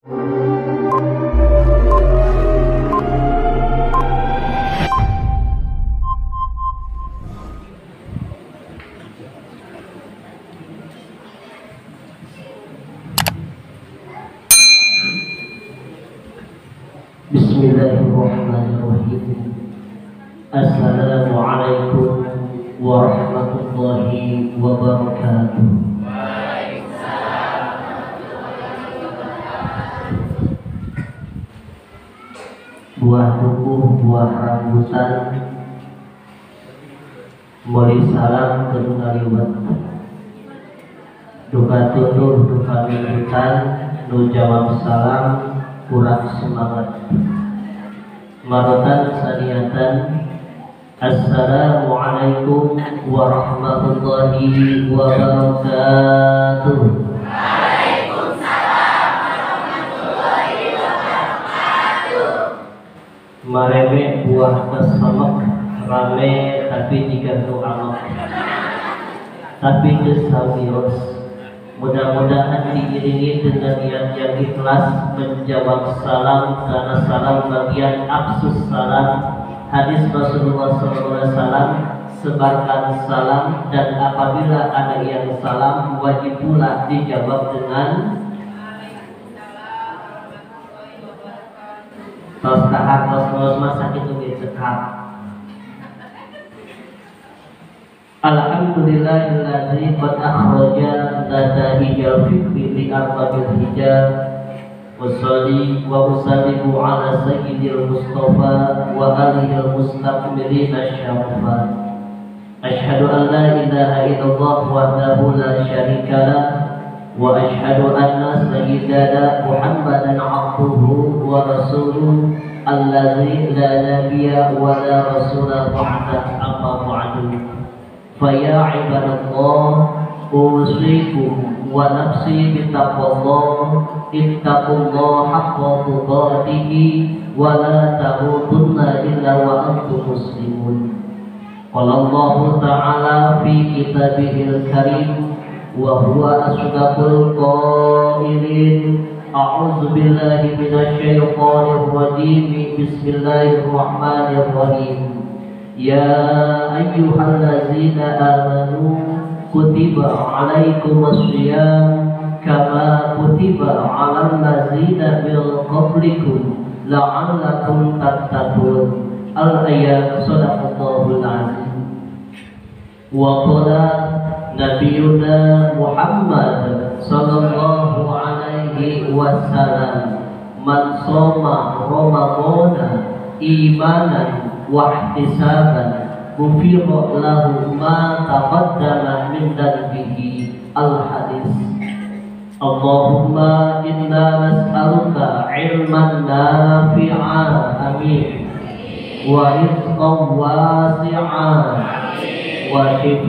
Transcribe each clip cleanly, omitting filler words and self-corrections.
Bismillahirrahmanirrahim. Assalamualaikum warahmatullahi wabarakatuh. Buah tubuh, buah rambutan, moli salam kedungaliwat, duka tutur, duka minutan, nu jawab salam, kurang semangat. Marotan saniatan. Assalamualaikum warahmatullahi wabarakatuh. Waalaikumsalam warahmatullahi wabarakatuh. Mareme buah kesemek rame tapi digantung amak, tapi kesamiros. Mudah-mudahan diiringi dengan niat yang ikhlas menjawab salam, karena salam bagian absus salam. Hadis Rasulullah SAW, sebarkan salam, dan apabila ada yang salam wajib pula dijawab dengan tos kahar, tos masak itu dicekap. Alhamdulillahilladzi qad akhraja nata'ijal fikri li arbabil hijab. Wassalli wa usallimu ala sayyidil mustafa wa alihil mustakmilin asyafa. Ashhadu an la ilaha illallah wahdahu la syarika lah, wa ashhadu anna sayyidana Muhammadan abduhu wa rasuluh alladzi la nabiyya wa la rasula ba'da, amma ba'du. Faya ibadallah, usikum wa nafsi bitaqwallah, ittaqullaha haqqa tuqatih wa la tamutunna illa wa antum muslimun. Qala Allah ta'ala fi kitabihil karim wa huwa asdaqul qailin. A'udzu billahi minasyaitonir rajim. Bismillahirrahmanirrahim. Ya ayyuhallazina amanu kutiba alaikumussyiyam kama kutiba alal ladzina min qablikum la'allakum tattaqun. Al-ayat. Shadaqallahul azim. Wa qala nabiyuna Muhammad sallallahu alaihi wasallam, man shoma ramadhana imanan wahtisaban ghufira lahu ma taqaddama min dhanbihi. Al-hadis. Allahumma inna nas'aluka ilman nafi'an, amin, wa rizqan wasi'an, wa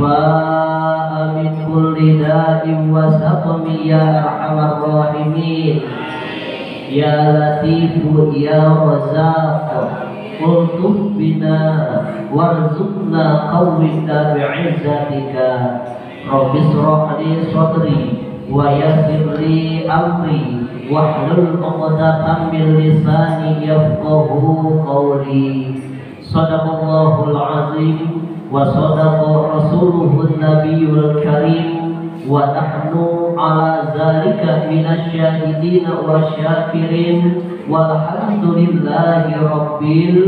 shifaan min kulli da'in wa saqmin, ya arhamar rahimin, ya latifu ya razaq. Ultuf bina warzuqna qawwika bi'izzatika. Rabbi shrah li sadri wa yassir li amri wahlul 'uqdatam min lisani yafqahu qawli. Shadaqallahul azim wa shadaqa rasuluhun nabiyyul karim wa nahnu ala zalika minasyahidin wa syakirin walhamdulillahi rabbil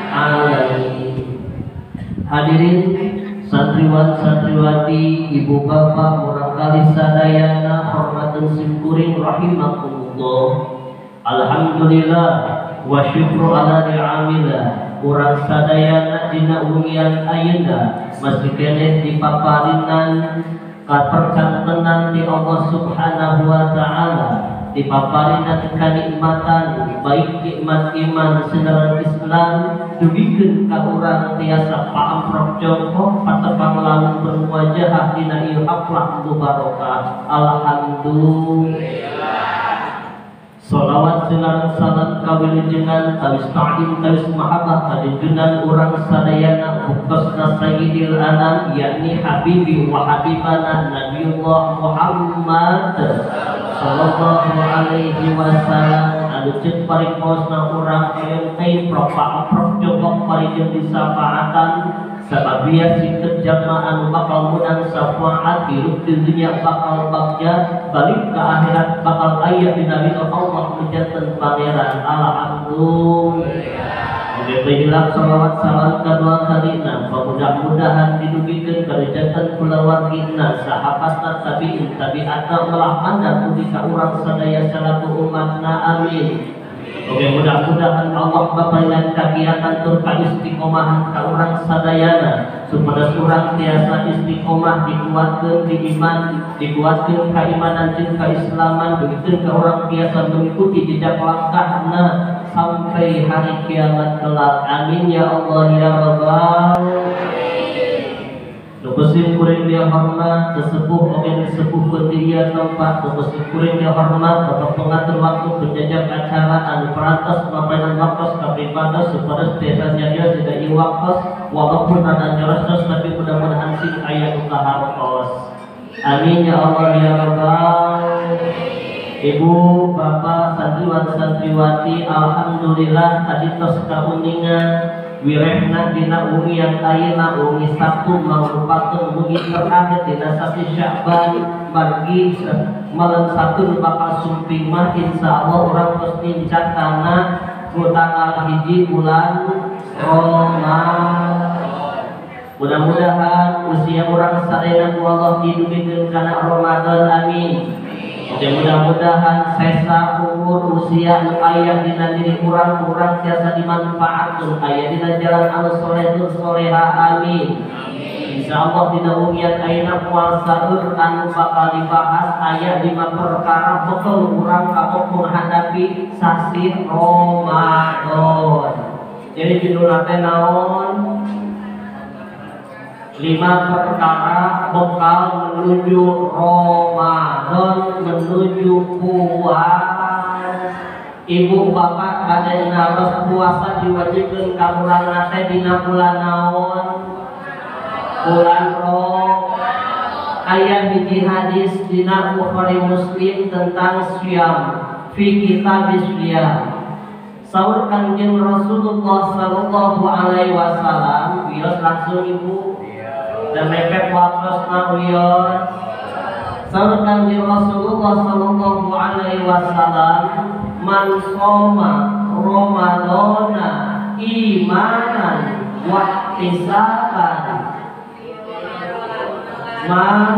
alamin. Hadirin santriwan santriwati, ibu bapak, murangkali sadayana, hormatun simkuring rahimakumullah. Alhamdulillah wa syukru ala ni'amillah. Urang sadayana dina ungian ayeuna masih keneh dipaparinan kapercantenan di Allah Subhanahu wa ta'ala, dipaparina kanikmatan baik nikmat iman senaran Islam, dugikeun ka urang tiasa paamprok jongkok patepang lalu berwajah dina ieu haflah mubarakah. Alhamdulillah. Salawat senaran salat kawilujengan tawis ta'lim tawis mahabbah kadijunan urang sadayana bukosna sayyidil anam, yakni habibi wa habibana Nabiullah Muhammad sallallahu alaihi wasallam anu ceuk pariposna urang ente propak jongkok parikeun disafaatan sababia sikeun jalma anu bakal menang syafaat hirup di dunia bakal bagja balik ke akhirat bakal aya dina ridho Allah menjanten pangeran. Alhamdulillah. Begitu salawat salam kedua kalina mudah-mudahan didugikeun karejatan kulawargina sahabatna tabi'in tabi'atna melah mandar mugi ka urang sadaya salaku umatna amin. Oke, mudah-mudahan Allah bapailan kagiatan tur ka istiqomahan ka urang sadayana supaya urang tiasa istiqomah dikuatkeun di iman dikuatkeun keimanan jeung keislaman begitu ka urang tiasa mengikuti jejak langkahna sampai hari kiamat kelak. Amin ya Allah ya Rabbal. Nukusim kuring dia hormat sesepuh oke sesepuh pendidikan tempat nukusim kuring dia hormat bapak pengatur waktu penjajah acara anu perantos mapainan waktos kapribados supaya biasanya dia tidak iwaktos walaupun ada jelas tapi mudah-mudahan sing aya usaha hartos. Amin ya Allah ya Rabbal. Ibu, bapak, santriwan, santriwati, alhamdulillah tadi tos kauningan wirehna dina umi yang ayeuna umi Sabtu mangrupakeun umi terakhir dina sasi Sya'ban bagi malam Sabtu bakal sumping mah insyaallah urang tos nincak kana ku tanggal 1 bulan Ramadan. Mudah-mudahan usia urang sadaya ku Allah didugikeun kana Ramadan amin. Dan mudah-mudahan sesa umur usia nu aya dina diri urang-urang tiasa dimanfaatkeun aya dina jalan anu soleh tur soleha amin. Insyaallah dina umian ayeuna puasa anu bakal dibahas aya 5 perkara bekal urang kapok menghadapi sasi Ramadan. Jadi judulna teh naon? 5 perkara bekal menuju Ramadan menuju puasa. Ibu bapak kada naros puasa diwajibkeun ka urang teh dina bulan naon? Bulan Ramadan. Aya hiji hadis dina Bukhari Muslim tentang syam fi kitab syam. Saur Kanjeng Rasulullah sallallahu alaihi wasallam wios langsung ibu dan mepet wakosna wios. Saur Kanjeng Rasulullah sallallahu alaihi wasallam man shoma Ramadana imanan wa ihtisaban man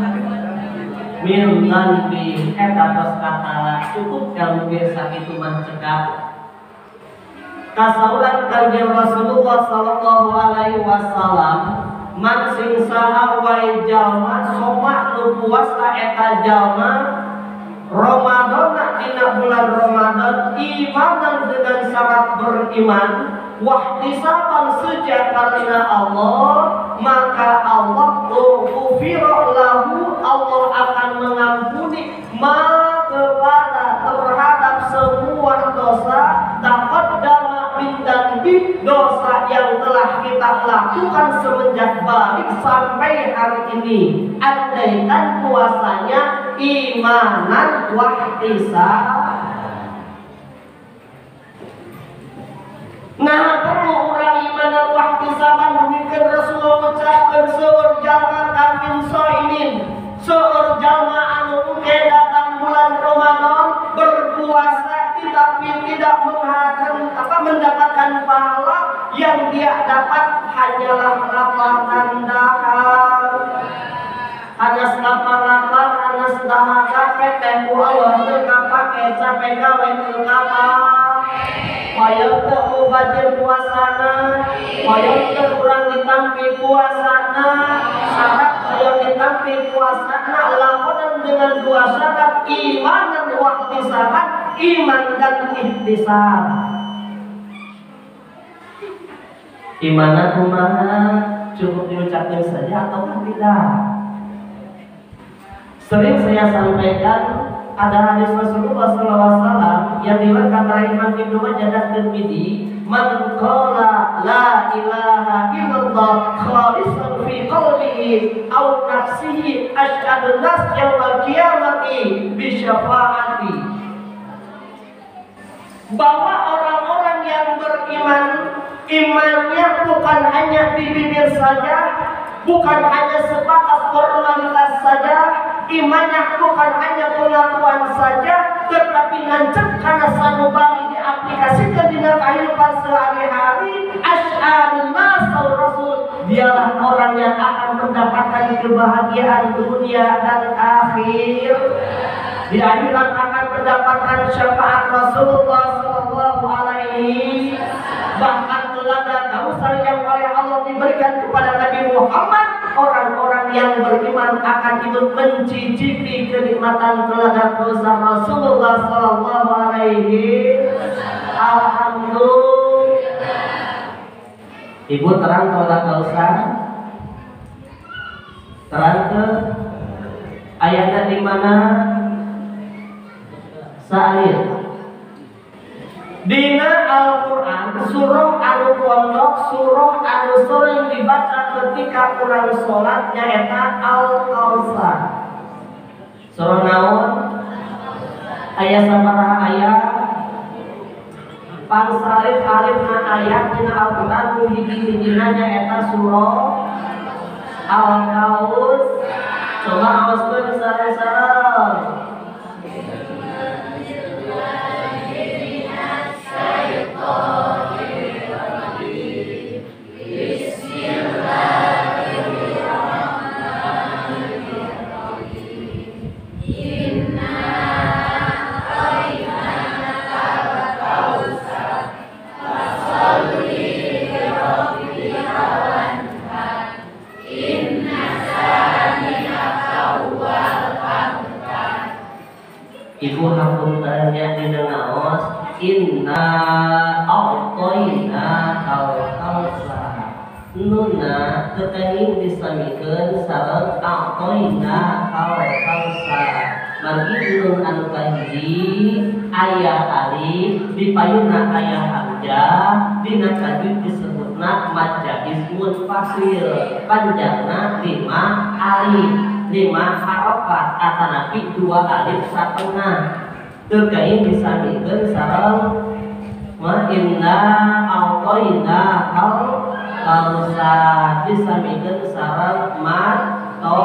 mirdan bi eta tos katala cukup kanggo sakitu mencegah. Kasaulan Kanjeng Rasulullah sallallahu alaihi wasallam man sing saha wae jalma soma nu puasa eta jalma Ramadan dina bulan Ramadan imanan dengan syarat beriman wahtisaban seja karena Allah maka Allah ghufira lahu Allah akan mengampuni kepada terhadap semua dosa taqaddama dan dosa yang telah kita lakukan semenjak balik sampai hari ini. Andaikan puasanya imanan wahtisaban. Nah perlu orang imanan wahtisaban demikian Rasulullah ucapkan seur jalma kambing soimin seur jalma anu engke datang bulan Ramadan berpuasa tetapi tidak mendapatkan pahala yang dia dapat hanyalah laparan dahar hanas lapar-lapar hanas dahaga peteh ku Allah teu kapake capek gawe teu kapal hoyong teu mubazir puasana hoyong teu urang ditampi puasana syarat hoyong ditampi puasana lakonan dengan 2 syarat iman dan wahtisaban iman dan ihtisab. Imanan kumaha cukup diucapkan saja atau tidak? Sering saya sampaikan ada hadis Rasulullah SAW yang diriwayatkan oleh Imam Ibnu Majah dan Tirmidzi, man qala la ilaha illallah khalisan fi qalbihi aw nafsihi asyhadu nas yaumil qiyamati bi syafaati. Bahwa orang-orang yang beriman, imannya bukan hanya di bibir saja, bukan hanya sebatas formalitas saja, imannya bukan hanya pengakuan saja, tetapi nancep karena sanubari diaplikasikan di dalam kehidupan sehari-hari. Asyhadu nasal rasul, dialah orang yang akan mendapatkan kebahagiaan dunia dan akhir. Di akhirat akan mendapatkan syafaat Rasulullah Sallallahu Alaihi, bahkan telaga Kausar yang oleh Allah diberikan kepada Nabi Muhammad. Orang-orang yang beriman akan ikut mencicipi kenikmatan telaga Kausar Rasulullah Sallallahu Alaihi. Alhamdulillah. Ibu terang telaga Kausar, terang ke ayatnya di mana? Sa'ir dina Al-Quran surah anu pondok, surah anu sering dibaca ketika kurang sholat nyaeta Al-Kautsar. Surah naon? Ayat sabaraha ayat? Pangsalib alifna ayat dina Al-Quran nu hiji-hijina nyaeta surah Al-Kautsar. Coba awaskeun sareng-sareng. Ibu hapuntennya dina naos inna a'tayna al-kautsar. Nuna teu disamikeun sareng a'tayna al-kautsar. Margi nun anu kahiji aya alif dipayuna aya hamzah dina tajwid disebutna mad ismun fasil, panjangna 5 alif. 5 harokat atanapi 2 alif satengah. Terkait disamikeun sareng wa inna a'tayna al-kautsar disamikeun sareng mad to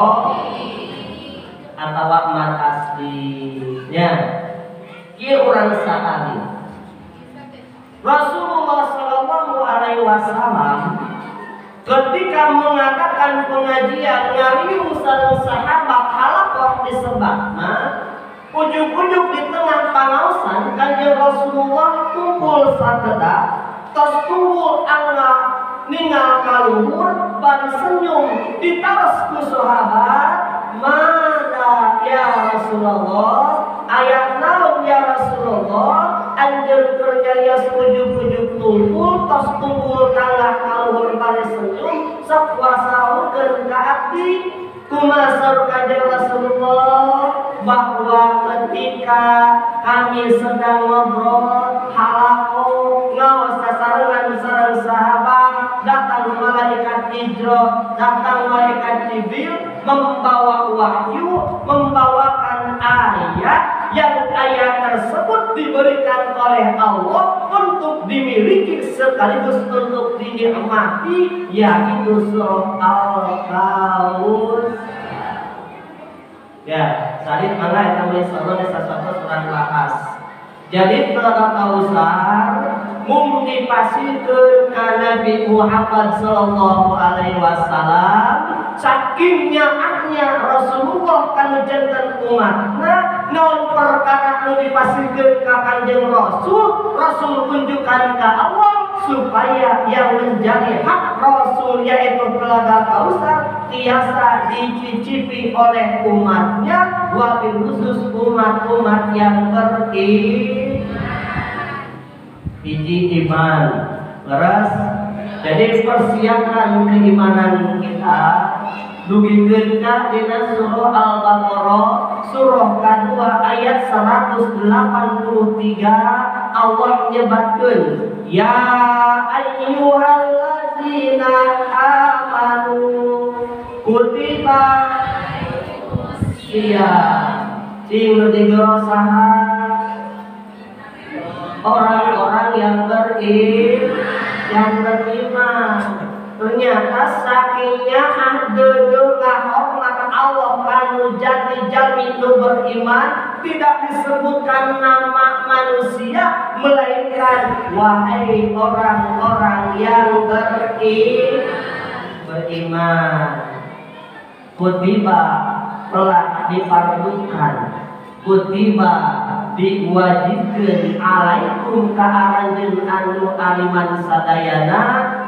atawa mad aslinya. Ieu urang sakali Rasulullah sallallahu alaihi wasallam ketika mengadakan pengajian ngariung sareng sahabat halaqah disebutna, ujug-ujug di tengah pangaosan Kanjeng Rasulullah kumpul sateda, tos tunggul angga ningal kaluhur ban senyum ditaros ku sahabat, "Mana ya Rasulullah? Ayat naon ya Rasulullah? Anjeun kerjaya ujug-ujug tunggul tos tunggul tangga kaluhur bari senyum sok wasaurkeun ka abdi." Kumasar Kanjeng Rasulullah bahwa ketika kami sedang ngobrol halaqah ngaos sasarengan sareng sahabat, datang malaikat Jibril, datang malaikat Jibril membawa wahyu, membawakan ayat yang ayat tersebut diberikan oleh Allah untuk dimiliki sekaligus untuk dinikmati, yaitu surah Al-Kautsar. Ya, salib mangga eta mah insyaallah desa satu surah bahas. Jadi telaga Kautsar mung dipasikeun ka Nabi Muhammad sallallahu alaihi wasallam saking nyaatnya Rasulullah kana janten umatna naon perkara nu dipasikeun ka Kanjeng Rasul, Rasul tunjukkan ka Allah supaya yang menjadi hak Rasul yaitu telaga Kautsar tiasa dicicipi oleh umatnya, wabil khusus umat-umat yang beriman. Biji iman leres. Jadi persiapkan keimanan kita. Dugikeun ka dina surah Al-Baqarah surah kedua ayat 183 Allah menyebutkan ya ayyuhallazina amanu kutiba iya sing digerosaha orang-orang yang beriman. Ternyata sakingnya hormat Allah kanu jadi jami nu beriman tidak disebutkan nama manusia melainkan wahai orang-orang yang beriman. Kutiba telah dipardukan, kutiba diwajibkan alaikum ka aranjeun anu aliman sadayana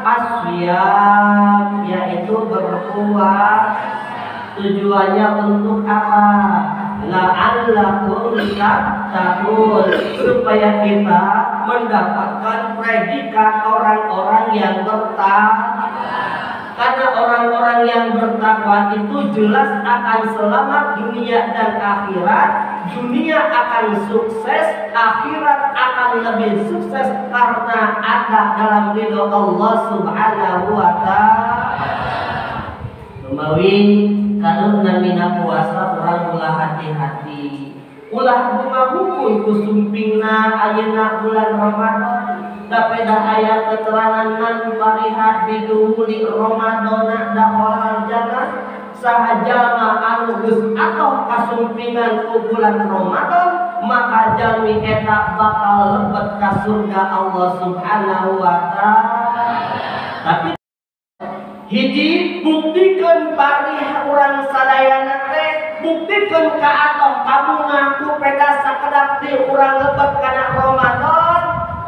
asyam, yaitu berpuasa. Tujuannya untuk apa? La'allakum tattaqun, supaya kita mendapatkan predikat orang-orang yang bertakwa. Karena orang-orang yang bertakwa itu jelas akan selamat dunia dan akhirat. Dunia akan sukses, akhirat akan lebih sukses karena ada dalam ridho Allah Subhanahu wa ta'ala. Memawi kalau namina puasa orang ulah hati-hati. Ulah bunga hukum kusumpingna ayeuna bulan Ramadan. Dapeda ayat keterangan nan parihat biduhuli Ramadana dakhalal jannah sahajama anu geus atoh kasumpingan ku bulan Ramadan maka jalmi eta bakal lebet ka surga Allah Subhanahu wa ta'ala. Tapi hiji buktikan parih urang sadayana teh, buktikan ka atoh kamu ngaku peda sakedap di urang lebet kana Ramadan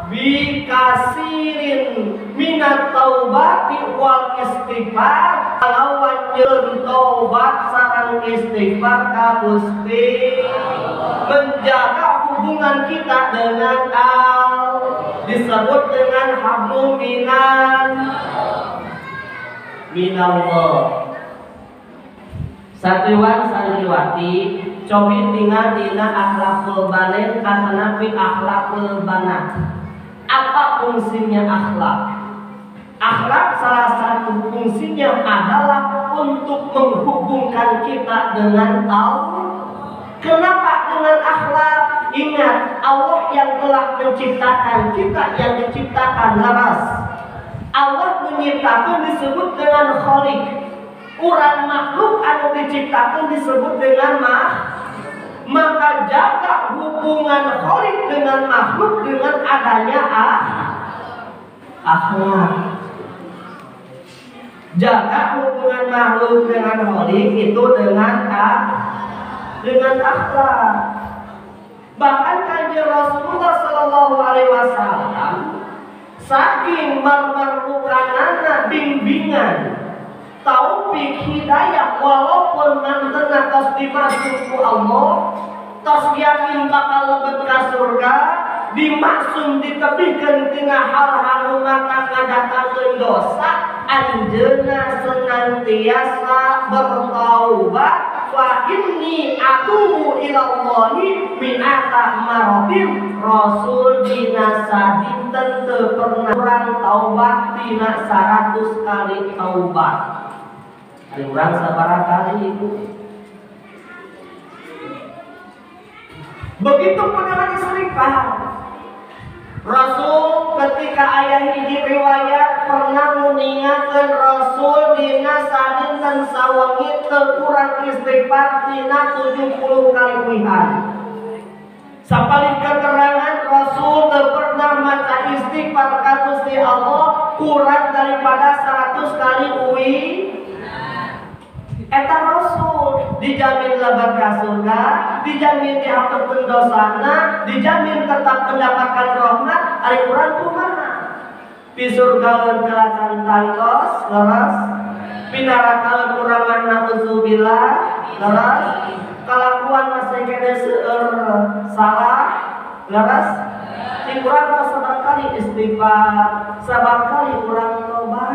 bikasirin minat taubati wal istighfar, lawan jeung taubat sareng istighfar ka Gusti. Menjaga hubungan kita dengan Allah disebut dengan hablum minallah. Satriwan santriwati cobi tinggal dina akhlakul banen katanapi akhlakul banat. Apa fungsinya akhlak? Akhlak salah satu fungsinya adalah untuk menghubungkan kita dengan Allah. Kenapa dengan akhlak? Ingat, Allah yang telah menciptakan kita yang diciptakan laras. Allah menciptakan disebut dengan khaliq. Urang makhluk anu diciptakan disebut dengan maka jaga hubungan khaliq dengan makhluk dengan adanya akhlak. Jaga hubungan makhluk dengan khaliq itu dengan akhlak. Bahkan kanjeng Rasulullah sallallahu alaihi wasallam saking memerlukanana bimbingan taufik hidayah walaupun mantenna tos dimaksud ku Allah, tos yakin bakal lebet ka surga, dimaksud ditebihkeun tina hal-hal mata ngadatangkeun dosa, anjeunna senantiasa bertaubat. Wa inni atubu ilallahi minata maratin. Rasul dina sadinten teu pernah kurang taubat dina 100 kali taubat. Ada kurang sabaraha kali itu. Begitu pun dengan istighfar. Rasul ketika ayah hiji riwayat pernah mengingatkan Rasul dina sadinten sawengi teu kurang istighfar dina 70 kali wihan. Sapalik keterangan Rasul teu pernah maca istighfar ka Gusti Allah kurang daripada 100 kali eta Rasul dijamin lebat ka surga, dijamin dihampurkeun dosana, dijamin tetap mendapatkan rahmat. Ari urang kumaha? Pi surga kelasan tangkos leres, pi neraka urang mah nauzubillah leres, kalakuan masih kene seueur salah leres. Di urang sabar kali istighfar, sabar kali urang tobat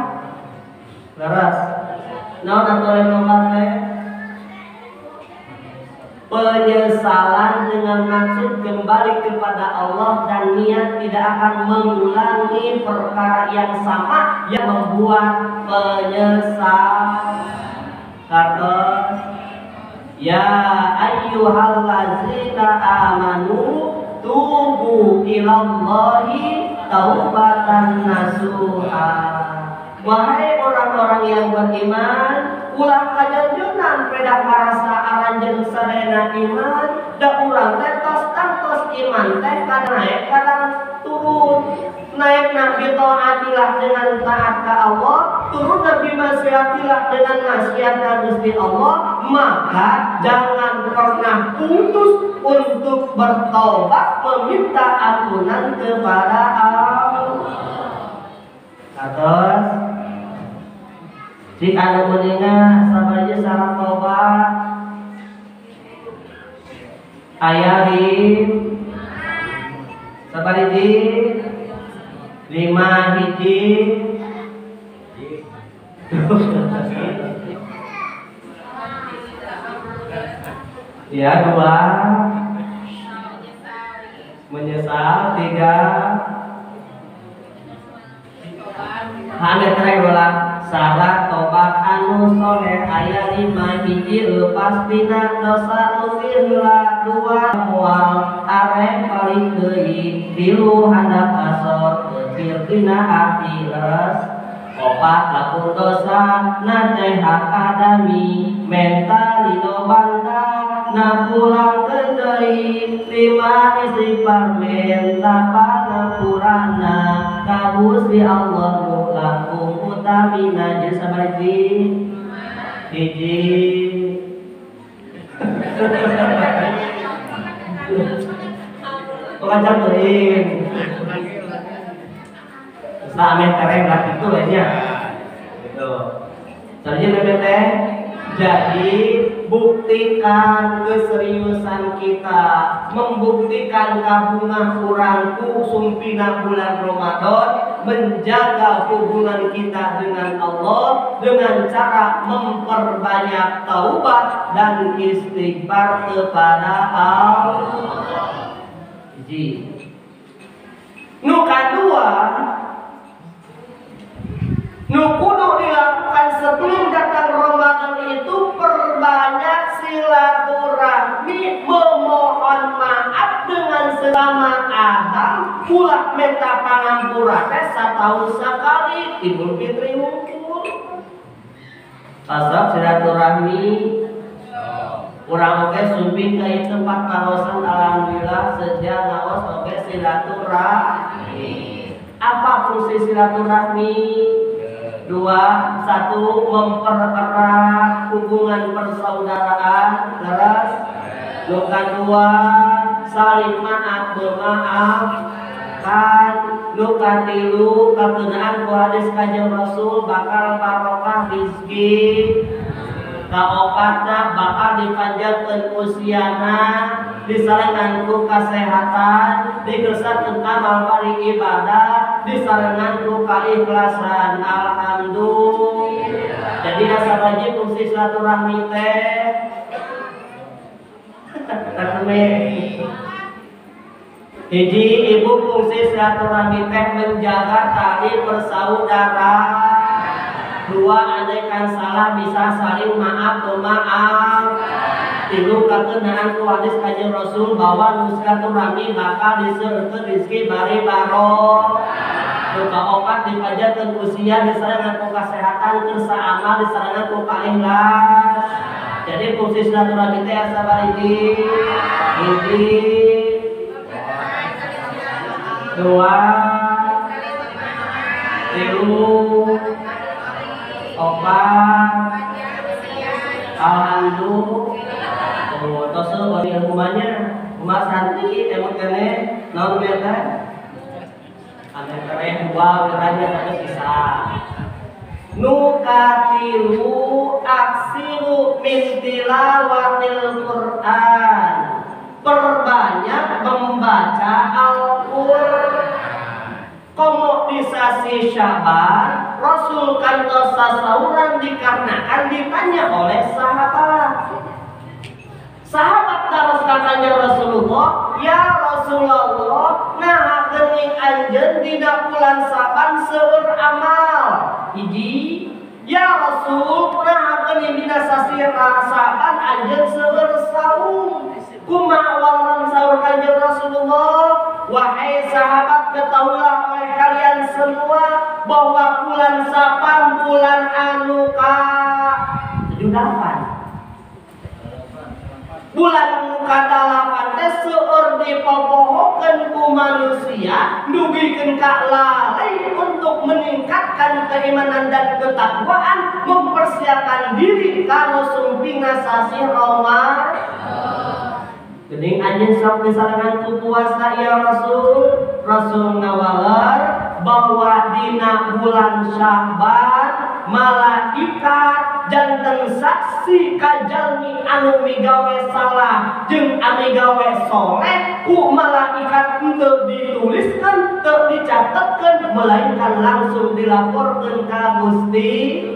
leres. Naon aturan tobat teh? penyesalan dengan maksud kembali kepada Allah dan niat tidak akan mengulangi perkara yang sama yang membuat penyesal. Kata ya ayyuhallazina amanu tubu ilallahi taubatan nasuha. Wahai orang-orang yang beriman, ulah kajanjunan pedak marasa aranjeun sadayana iman, da urang teh tos iman teh kadang naik kadang turun. Naik nabi taatilah dengan taat ke Allah, turun nabi maksiatilah dengan maksiat ke Gusti Allah, maka jangan pernah putus untuk bertobat meminta ampunan kepada Allah. Atas si anu mendengar sabarnya salah tobat ayahin sabar hiji 5 hiji ya 2 menyesal 3 hanya teregolah sahabat tobat anu soleh ayat 5 hiji lepas tina dosa nukirlah 2 mual arek paling deui 3 handap asor kecil tina hati leres 4 lakun dosa nate hak adami mental lino banda na pulang deui 5 istighfar menta pangapurana ka Gusti Allah lakum utamina jeung sabar hiji pengajar teuing Islamet tereng lah gitu ya gitu sarjana teh. Jadi buktikan keseriusan kita, membuktikan kabungan kurangku sumpina bulan Ramadan, menjaga hubungan kita dengan Allah dengan cara memperbanyak taubat dan istighfar kepada Allah. Ji. Nu kadua, nu kudu dilakukan sebelum datang Ramadan itu perbanyak silaturahmi, memohon maaf dengan sesama Adam, ulah minta pangampura teh satahun sekali, Idul Fitri ngumpul. Asap silaturahmi, urang oge sumping ka ieu tempat karosan alhamdulillah sejak ngaos oge silaturahmi. Apa fungsi silaturahmi? 2, 1 mempererat hubungan persaudaraan, terus luka 2 saling maaf memaafkan, luka 3 kabeunaan ku hadis Kanjeng Rasul bakal barokah rezeki, kaopatna bakal dipanjangkeun usiana, disarengan ku kasehatan, digeuskeun amal bari ibadah, disarengan ku keikhlasan. Alhamdulillah. Jadi asa wajib fungsi silaturahmi teh. Hiji, ibu fungsi silaturahmi teh menjaga tali persaudaraan. 2, andaikan salah bisa saling maaf memaaf. 3, kakenaan ku hadis Kanjeng Rasul bahwa silaturahmi bakal diseureutkeun rezeki bari barokah. 4 dipanjangkeun usia, disarengan ku kasehatan, keur saamal disarengan ku ikhlas. Jadi fungsi silaturahmi teh asa bari hiji 2 3 4 alhamdulillah. Tos bari rumahnya rumah santri emang kene naon biasa ane kere 2 beranya tapi bisa nu katilu aksiru min tilawatil Quran, perbanyak membaca Al-Qur'an. Komo di sasi Syaban Rasul kantos sasauran dikarenakan ditanya oleh sahabat terus katanya Rasulullah, ya Rasulullah, nah geuning anjeun dina bulan Saban seueur amal. Hiji, ya Rasul, nah geuning dina sasi Saban anjeun seueur saum. Kumaha awal sahur kanjeng Rasulullah? Wahai sahabat, ketahuilah oleh kalian semua bahwa bulan Saban bulan anu ke-8. Bulan anu ke-8 teh seueur dipopohokeun ku manusia nugikeun ka lalai untuk meningkatkan keimanan dan ketakwaan, mempersiapkan diri kanggo sumpingna sasi Ramadan. Geuning anjeun sok disarangan ku puasa ya Rasul. Rasul ngawaler bahwa dina bulan Sya'ban malaikat janten saksi ka jalmi anu migawe salah jeung anu migawe soleh ku malaikat teu dituliskeun, teu dicatetkeun, melainkan langsung dilaporkeun ka Gusti.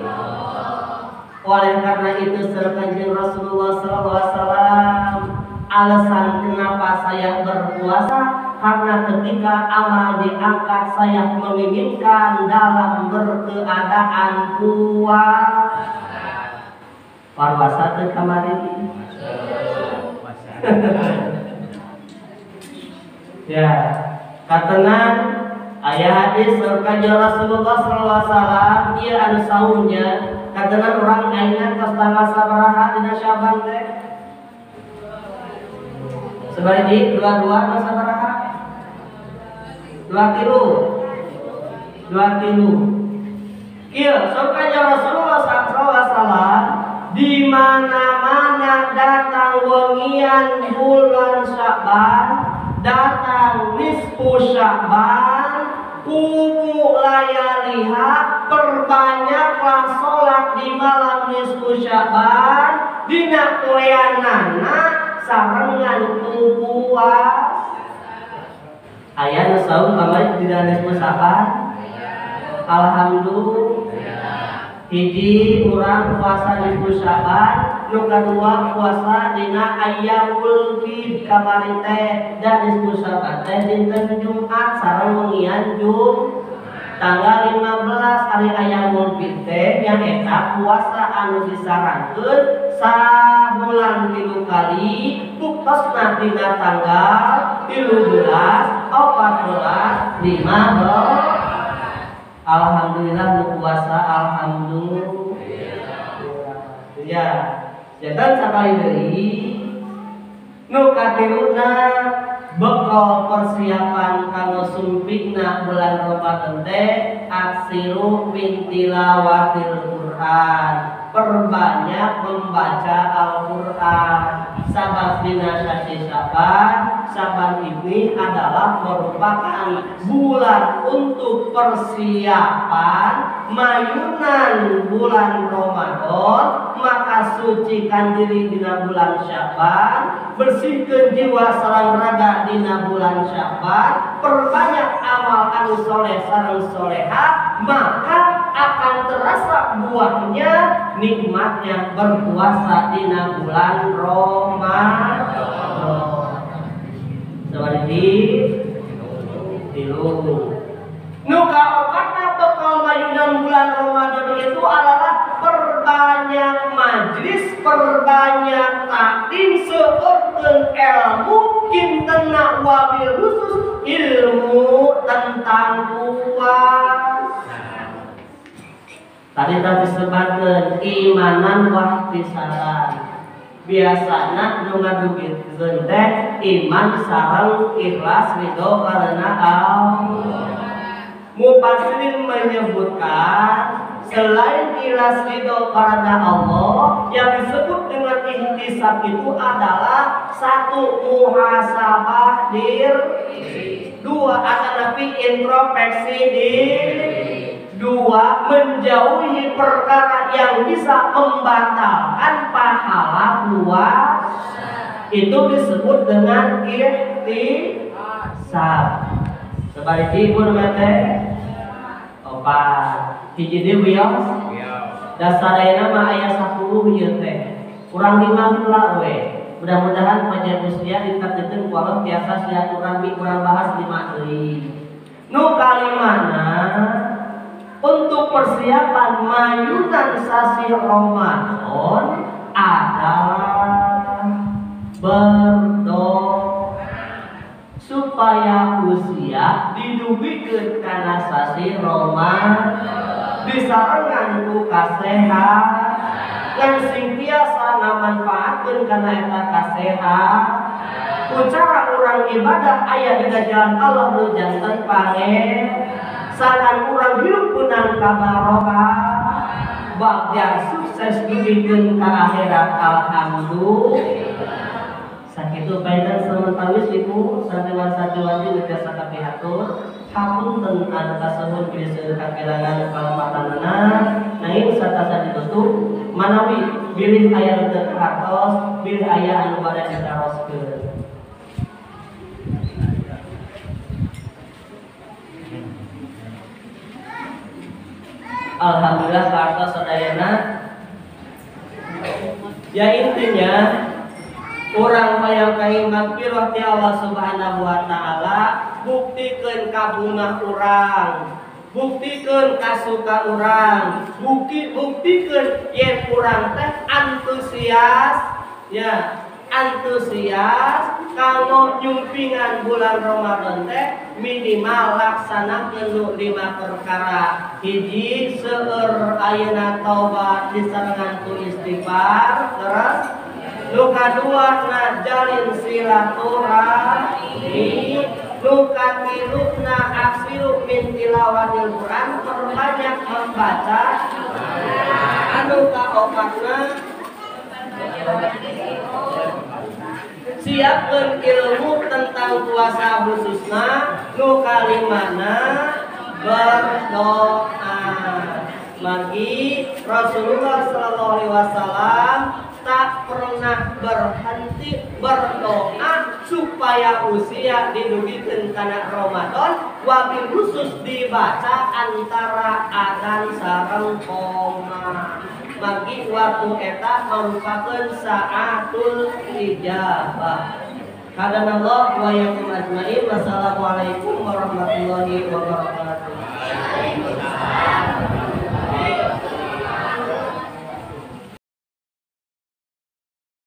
Oleh karena itu Kanjeng Rasulullah sallallahu alaihi wasallam, alasan kenapa saya berpuasa karena ketika amal diangkat saya menginginkan dalam berkeadaan puasa teh kamari. Ya, katenan aya hadis Kanjeng Rasulullah sallallahu alaihi wasallam ieu anu saumnya katenan urang ayeuna tos tanggal sabaraha dina Syaban teh? Sebanyak 22 masa berapa? 2 kilo. Iya, soalnya Rasulullah SAW di mana-mana datang wengian bulan Sya'ban, datang nisfu Sya'ban, kumu layaliha, perbanyaklah sholat di malam nisfu Sya'ban, dina poeanana sarengan puas. Aya nu saum kamari dina nisfu Sya'ban? Alhamdulillah. Hiji urang puasa nisfu Sya'ban, nu kadua puasa dina ayyamul bid kamari teh. Dan nisfu Sya'ban teh dinten Jumat sareng wengian tanggal 15 hari ayyamul bid teh yang eta puasa anu disarankeun sabulan 3 kali, buktosna dina tanggal 13, 14, 15. Alhamdulillah nu puasa, alhamdulillah. Ya, jantan sakali deui nu katiluna bekal persiapan kanggo sumpingna bulan Ramadan teh aksiru min tilawatil Quran, perbanyak membaca Al-Quran. Sabab dina sasi Syaban ini adalah merupakan bulan untuk persiapan mayunan bulan Ramadan, maka sucikan diri dina bulan Syaban, bersihkan jiwa sareng raga dina bulan Syaban, perbanyak amal anu soleh sareng soleha, maka akan terasa buahnya nikmatnya berpuasa dina bulan Ramadan. Seperti tilu. Nu kaopatna bekal mayunan bulan Ramadan itu adalah perbanyak majlis, perbanyak taklim, seueurkeun ilmu kintenna wabil khusus ilmu tentang puasa. Tadi disebutkeun imanan wahtisaban. Biasana nu ngadugikeun teh iman sareng ikhlas ridho karena Allah. Mufassirin menyebutkan selain ikhlas ridho karena Allah, yang disebut dengan ihtisab itu adalah satu muhasabah diri, dua akan introspeksi diri, dua menjauhi perkara yang bisa membatalkan pahala puasa. Itu disebut dengan ihtisab. Sebaliknya pun mete opat hiji deui wios dasarena mah aya 10 ieu teh urang 5 heula we Mudah-mudahan panjang usia ditakdirkan ku Allah tiasa silaturahmi kurang bahas di materi. Nu kalimana untuk persiapan mayunan sasi Ramadan adalah berdoa supaya usia didugikeun kana sasi Ramadan disarengan ku kasehat dan sing tiasa ngamanfaatkeun kana eta kasehat ku cara urang ibadah aya dina jalan Allah nu janten pange sakan urang hirup punang kabarokah bagja sukses dibikeun ka akhirat alhamdulillah. Sakitu paedan sementawis ibu santriwan-santriwati ngeasa kapihatur hapunten anu kaseuhun pilih seueur kakirangan kalampatanana nanging satasa ditutup manawi bilih aya nu teu kartos bilih aya anu bade ditaroskeun. Alhamdulillah kartos sadayana. Ya intinya orang hayang kahimat firman ti Allah Subhanahu wa taala buktikeun kabungah urang, buktikeun kasuka urang, buktikeun yen urang teh antusias ya, antusias kanggo nyumpingan bulan Ramadan teh minimal laksanakeun nu 5 perkara. Hiji seueur ayeuna taubat disarengan ku istighfar, terus nu kadua na jalin silaturahmi, nu katiluna aksiru min tilawatil Quran, perbanyak membaca, anu kaopatna siapkeun ilmu tentang puasa khususna, nu kalimana berdoa. Magi Rasulullah sallallahu alaihi wasallam tak pernah berhenti berdoa supaya usia didugikeun kana Ramadan wabil khusus dibaca antara adzan sareng qoma. Magi waktu eta merupakan saatul ijabah. Hadanallah wa yakum ajmain. Wassalamualaikum warahmatullahi wabarakatuh.